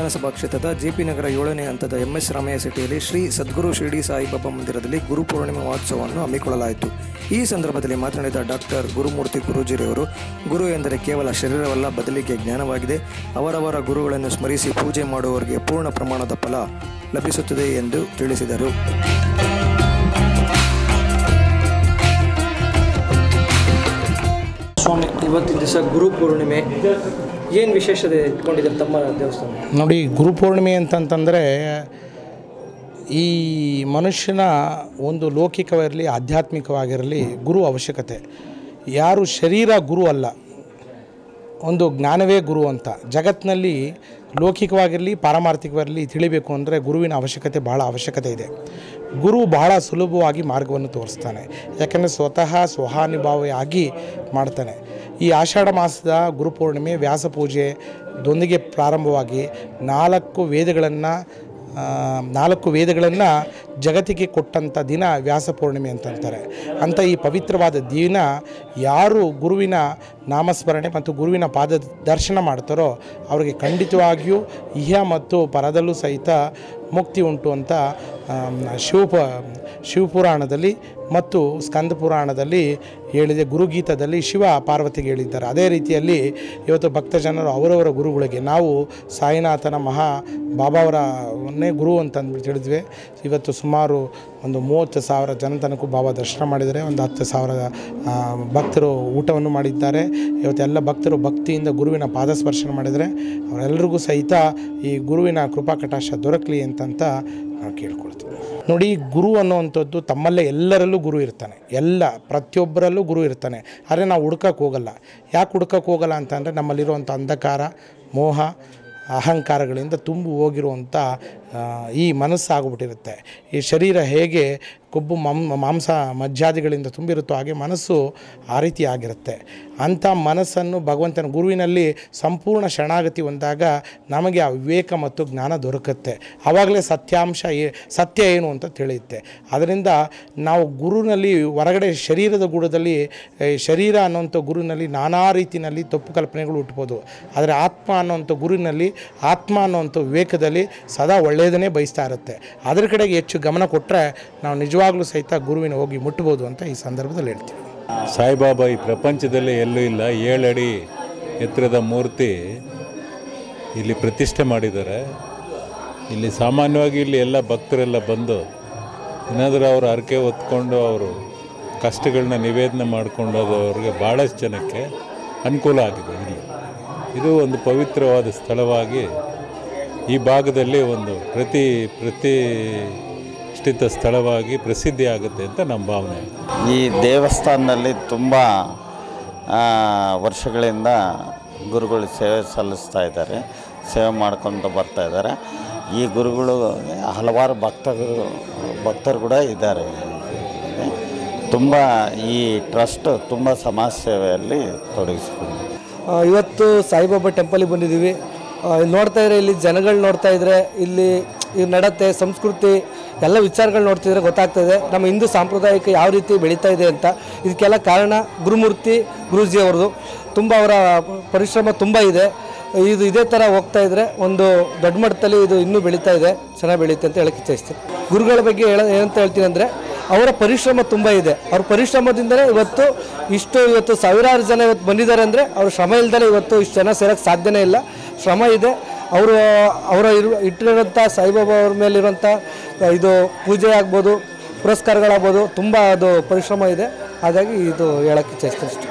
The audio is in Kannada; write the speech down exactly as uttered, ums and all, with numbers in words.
ವಿಧಾನಸಭಾ ಕ್ಷೇತ್ರದ ಜೆಪಿ ನಗರ ಏಳನೇ ಹಂತದ ಎಂಎಸ್ ರಾಮಯ್ಯ ಸಿಟಿಯಲ್ಲಿ ಶ್ರೀ ಸದ್ಗುರು ಶಿರಡಿ ಸಾಯಿಬಾಬಾ ಮಂದಿರದಲ್ಲಿ ಗುರು ಪೂರ್ಣಿಮಾ ಮಹೋತ್ಸವವನ್ನು ಹಮ್ಮಿಕೊಳ್ಳಲಾಯಿತು. ಈ ಸಂದರ್ಭದಲ್ಲಿ ಮಾತನಾಡಿದ ಡಾಕ್ಟರ್ ಗುರುಮೂರ್ತಿ ಗುರೂಜಿರವರು, ಗುರು ಎಂದರೆ ಕೇವಲ ಶರೀರವಲ್ಲ, ಬದಲಿಗೆ ಜ್ಞಾನವಾಗಿದೆ. ಅವರವರ ಗುರುಗಳನ್ನು ಸ್ಮರಿಸಿ ಪೂಜೆ ಮಾಡುವವರಿಗೆ ಪೂರ್ಣ ಪ್ರಮಾಣದ ಫಲ ಲಭಿಸುತ್ತದೆ ಎಂದು ತಿಳಿಸಿದರು. ಸ್ವಾಮಿ, ಇವತ್ತಿನ ದಿವಸ ಗುರು ಪೂರ್ಣಿಮೆ, ಏನು ವಿಶೇಷತೆ ಇಟ್ಕೊಂಡಿದ್ದಾರೆ ತಮ್ಮ ದೇವಸ್ಥಾನ? ನೋಡಿ, ಗುರುಪೂರ್ಣಿಮೆ ಅಂತಂತಂದರೆ ಈ ಮನುಷ್ಯನ ಒಂದು ಲೌಕಿಕವಿರಲಿ ಆಧ್ಯಾತ್ಮಿಕವಾಗಿರಲಿ ಗುರು ಅವಶ್ಯಕತೆ. ಯಾರು ಶರೀರ ಗುರು ಅಲ್ಲ, ಒಂದು ಜ್ಞಾನವೇ ಗುರು ಅಂತ. ಜಗತ್ತಿನಲ್ಲಿ ಲೌಕಿಕವಾಗಿರಲಿ ಪಾರಮಾರ್ಥಿಕವಾಗಿರಲಿ ತಿಳಿಬೇಕು ಅಂದರೆ ಗುರುವಿನ ಅವಶ್ಯಕತೆ ಭಾಳ ಅವಶ್ಯಕತೆ ಇದೆ. ಗುರು ಬಹಳ ಸುಲಭವಾಗಿ ಮಾರ್ಗವನ್ನು ತೋರಿಸ್ತಾನೆ, ಯಾಕೆಂದರೆ ಸ್ವತಃ ಸ್ವಹಾನುಭಾವಿಯಾಗಿ ಮಾಡ್ತಾನೆ. ಈ ಆಷಾಢ ಮಾಸದ ಗುರುಪೂರ್ಣಿಮೆ ವ್ಯಾಸ ಪೂಜೆದೊಂದಿಗೆ ಪ್ರಾರಂಭವಾಗಿ ನಾಲ್ಕು ವೇದಗಳನ್ನು ನಾಲ್ಕು ವೇದಗಳನ್ನು ಜಗತ್ತಿಗೆ ಕೊಟ್ಟಂಥ ದಿನ ವ್ಯಾಸ ಪೂರ್ಣಿಮೆ ಅಂತಂತಾರೆ. ಅಂಥ ಈ ಪವಿತ್ರವಾದ ದಿನ ಯಾರು ಗುರುವಿನ ನಾಮಸ್ಮರಣೆ ಮತ್ತು ಗುರುವಿನ ಪಾದ ದರ್ಶನ ಮಾಡ್ತಾರೋ ಅವರಿಗೆ ಖಂಡಿತವಾಗಿಯೂ ಇಹ ಮತ್ತು ಪರದಲ್ಲೂ ಸಹಿತ ಮುಕ್ತಿ ಉಂಟು ಅಂತ ಶಿವಪ ಶಿವಪುರಾಣದಲ್ಲಿ ಮತ್ತು ಸ್ಕಂದ ಪುರಾಣದಲ್ಲಿ ಹೇಳಿದೆ. ಗುರುಗೀತದಲ್ಲಿ ಶಿವ ಪಾರ್ವತಿಗೆ ಹೇಳಿದ್ದಾರೆ. ಅದೇ ರೀತಿಯಲ್ಲಿ ಇವತ್ತು ಭಕ್ತಜನರು ಅವರವರ ಗುರುಗಳಿಗೆ, ನಾವು ಸಾಯಿನಾಥನ ಮಹಾ ಬಾಬಾವರನ್ನೇ ಗುರು ಅಂತ ಅಂದ್ಬಿಟ್ಟು ಹೇಳಿದ್ವಿ. ಇವತ್ತು ಸುಮಾರು ಒಂದು ಮೂವತ್ತು ಸಾವಿರ ಜನ ತನಕ ಬಾಬಾ ದರ್ಶನ ಮಾಡಿದರೆ, ಒಂದು ಹತ್ತು ಸಾವಿರ ಭಕ್ತರು ಊಟವನ್ನು ಮಾಡಿದ್ದಾರೆ. ಇವತ್ತು ಎಲ್ಲ ಭಕ್ತರು ಭಕ್ತಿಯಿಂದ ಗುರುವಿನ ಪಾದಸ್ಪರ್ಶನ ಮಾಡಿದರೆ ಅವರೆಲ್ಲರಿಗೂ ಸಹಿತ ಈ ಗುರುವಿನ ಕೃಪಾ ಕಟಾಕ್ಷ ದೊರಕಲಿ ಅಂತಂತ ನಾವು ಕೇಳ್ಕೊಳ್ತೀವಿ. ನೋಡಿ, ಗುರು ಅನ್ನುವಂಥದ್ದು ತಮ್ಮಲ್ಲೇ ಎಲ್ಲರಲ್ಲೂ ಗುರು ಇರ್ತಾನೆ, ಎಲ್ಲ ಪ್ರತಿಯೊಬ್ಬರಲ್ಲೂ ಗುರು ಇರ್ತಾನೆ. ಆದರೆ ನಾವು ಹುಡ್ಕಕ್ಕೆ ಹೋಗಲ್ಲ. ಯಾಕೆ ಹುಡ್ಕಕ್ಕೆ ಹೋಗಲ್ಲ ಅಂತಂದರೆ ನಮ್ಮಲ್ಲಿರುವಂಥ ಅಂಧಕಾರ, ಮೋಹ, ಅಹಂಕಾರಗಳಿಂದ ತುಂಬಿ ಹೋಗಿರುವಂಥ ಈ ಮನಸ್ಸಾಗ್ಬಿಟ್ಟಿರುತ್ತೆ. ಈ ಶರೀರ ಹೇಗೆ ಕೊಬ್ಬು ಮಾಂಸ ಮಾಂಸ ಮಜ್ಜಾದಿಗಳಿಂದ ತುಂಬಿರುತ್ತೋ ಹಾಗೆ ಮನಸ್ಸು ಆ ರೀತಿ ಆಗಿರುತ್ತೆ. ಅಂಥ ಮನಸ್ಸನ್ನು ಭಗವಂತನ ಗುರುವಿನಲ್ಲಿ ಸಂಪೂರ್ಣ ಶರಣಾಗತಿ ಹೊಂದಾಗ ನಮಗೆ ಆ ವಿವೇಕ ಮತ್ತು ಜ್ಞಾನ ದೊರಕುತ್ತೆ. ಆವಾಗಲೇ ಸತ್ಯಾಂಶ ಏ ಸತ್ಯ ಏನು ಅಂತ ತಿಳಿಯುತ್ತೆ. ಅದರಿಂದ ನಾವು ಗುರುವಿನಲ್ಲಿ ಹೊರಗಡೆ ಶರೀರದ ಗೂಡದಲ್ಲಿ ಶರೀರ ಅನ್ನೋಂಥ ಗುರುವಿನಲ್ಲಿ ನಾನಾ ರೀತಿಯಲ್ಲಿ ತಪ್ಪು ಕಲ್ಪನೆಗಳು ಹುಟ್ಬೋದು. ಆದರೆ ಆತ್ಮ ಅನ್ನೋಂಥ ಗುರುವಿನಲ್ಲಿ, ಆತ್ಮ ಅನ್ನೋಂಥ ವಿವೇಕದಲ್ಲಿ ಸದಾ ಒಳ್ಳೆಯದನ್ನೇ ಬಯಸ್ತಾ ಇರುತ್ತೆ. ಅದರ ಕಡೆಗೆ ಹೆಚ್ಚು ಗಮನ ಕೊಟ್ಟರೆ ನಾವು ನಿಜವಾಗ್ಲೂ ಸಹಿತ ಗುರುವಿನ ಹೋಗಿ ಮುಟ್ಬೋದು ಅಂತ ಈ ಸಂದರ್ಭದಲ್ಲಿ ಹೇಳ್ತೀವಿ. ಸಾಯಿಬಾಬಾ ಈ ಪ್ರಪಂಚದಲ್ಲಿ ಎಲ್ಲೂ ಇಲ್ಲ. ಏಳಡಿ ಎತ್ತರದ ಮೂರ್ತಿ ಇಲ್ಲಿ ಪ್ರತಿಷ್ಠೆ ಮಾಡಿದ್ದಾರೆ. ಇಲ್ಲಿ ಸಾಮಾನ್ಯವಾಗಿ ಇಲ್ಲಿ ಎಲ್ಲ ಭಕ್ತರೆಲ್ಲ ಬಂದು ಏನಾದರೂ ಅವರು ಹರಕೆ ಹೊತ್ಕೊಂಡು ಅವರು ಕಷ್ಟಗಳನ್ನ ನಿವೇದನೆ ಮಾಡಿಕೊಂಡೋದು ಅವ್ರಿಗೆ ಭಾಳಷ್ಟು ಜನಕ್ಕೆ ಅನುಕೂಲ ಆಗಿದೆ. ಇಲ್ಲಿ ಇದು ಒಂದು ಪವಿತ್ರವಾದ ಸ್ಥಳವಾಗಿ ಈ ಭಾಗದಲ್ಲಿ ಒಂದು ಪ್ರತಿ ಪ್ರತಿಷ್ಠಿತ ಸ್ಥಳವಾಗಿ ಪ್ರಸಿದ್ಧಿ ಆಗುತ್ತೆ ಅಂತ ನಮ್ಮ ಭಾವನೆ. ಈ ದೇವಸ್ಥಾನದಲ್ಲಿ ತುಂಬ ವರ್ಷಗಳಿಂದ ಗುರುಗಳು ಸೇವೆ ಸಲ್ಲಿಸ್ತಾ ಇದ್ದಾರೆ, ಸೇವೆ ಮಾಡ್ಕೊಂಡು ಬರ್ತಾ ಇದ್ದಾರೆ. ಈ ಗುರುಗಳು ಹಲವಾರು ಭಕ್ತರು ಭಕ್ತರು ಕೂಡ ಇದ್ದಾರೆ. ತುಂಬ ಈ ಟ್ರಸ್ಟ್ ತುಂಬ ಸಮಾಜ ಸೇವೆಯಲ್ಲಿ ತೊಡಗಿಸಿಕೊಂಡಿದೆ. ಇವತ್ತು ಸಾಯಿಬಾಬಾ ಟೆಂಪಲಿಗೆ ಬಂದಿದ್ದೀವಿ. ನೋಡ್ತಾ ಇದ್ರೆ ಇಲ್ಲಿ ಜನಗಳು ನೋಡ್ತಾ ಇದ್ರೆ ಇಲ್ಲಿ ಈ ನಡತೆ, ಸಂಸ್ಕೃತಿ ಎಲ್ಲ ವಿಚಾರಗಳು ನೋಡ್ತಿದ್ರೆ ಗೊತ್ತಾಗ್ತದೆ ನಮ್ಮ ಹಿಂದೂ ಸಾಂಪ್ರದಾಯಿಕ ಯಾವ ರೀತಿ ಬೆಳೀತಾ ಇದೆ ಅಂತ. ಇದಕ್ಕೆಲ್ಲ ಕಾರಣ ಗುರುಮೂರ್ತಿ ಗುರೂಜಿ ಅವ್ರದ್ದು. ತುಂಬ ಅವರ ಪರಿಶ್ರಮ ತುಂಬ ಇದೆ. ಇದು ಇದೇ ಥರ ಹೋಗ್ತಾ ಇದ್ದರೆ ಒಂದು ದೊಡ್ಡ ಮಟ್ಟದಲ್ಲಿ ಇದು ಇನ್ನೂ ಬೆಳೀತಾ ಇದೆ, ಚೆನ್ನಾಗಿ ಬೆಳೀತೆ ಅಂತ ಹೇಳಕ್ಕೆ ಇಚ್ಛಿಸ್ತೀನಿ. ಗುರುಗಳ ಬಗ್ಗೆ ಹೇಳ ಏನಂತ ಹೇಳ್ತೀನಿ ಅಂದರೆ ಅವರ ಪರಿಶ್ರಮ ತುಂಬ ಇದೆ. ಅವ್ರ ಪರಿಶ್ರಮದಿಂದಲೇ ಇವತ್ತು ಇಷ್ಟು ಇವತ್ತು ಸಾವಿರಾರು ಜನ ಇವತ್ತು ಬಂದಿದ್ದಾರೆ ಅಂದರೆ ಅವ್ರ ಶ್ರಮ ಇಲ್ದೇ ಇವತ್ತು ಇಷ್ಟು ಜನ ಸೇರೋಕ್ಕೆ ಸಾಧ್ಯನೇ ಇಲ್ಲ. ಶ್ರಮ ಇದೆ. ಅವರು ಅವರ ಇರು ಇಟ್ಟಿರೋಂಥ ಸಾಯಿಬಾಬಾ ಅವ್ರ ಮೇಲಿರುವಂಥ ಇದು ಪೂಜೆ ಆಗ್ಬೋದು, ಪುರಸ್ಕಾರಗಳಾಗ್ಬೋದು, ತುಂಬ ಅದು ಪರಿಶ್ರಮ ಇದೆ. ಹಾಗಾಗಿ ಇದು ಹೇಳೋಕ್ಕೆ ಇಚ್ಛಿಸ್ತೀನಿ.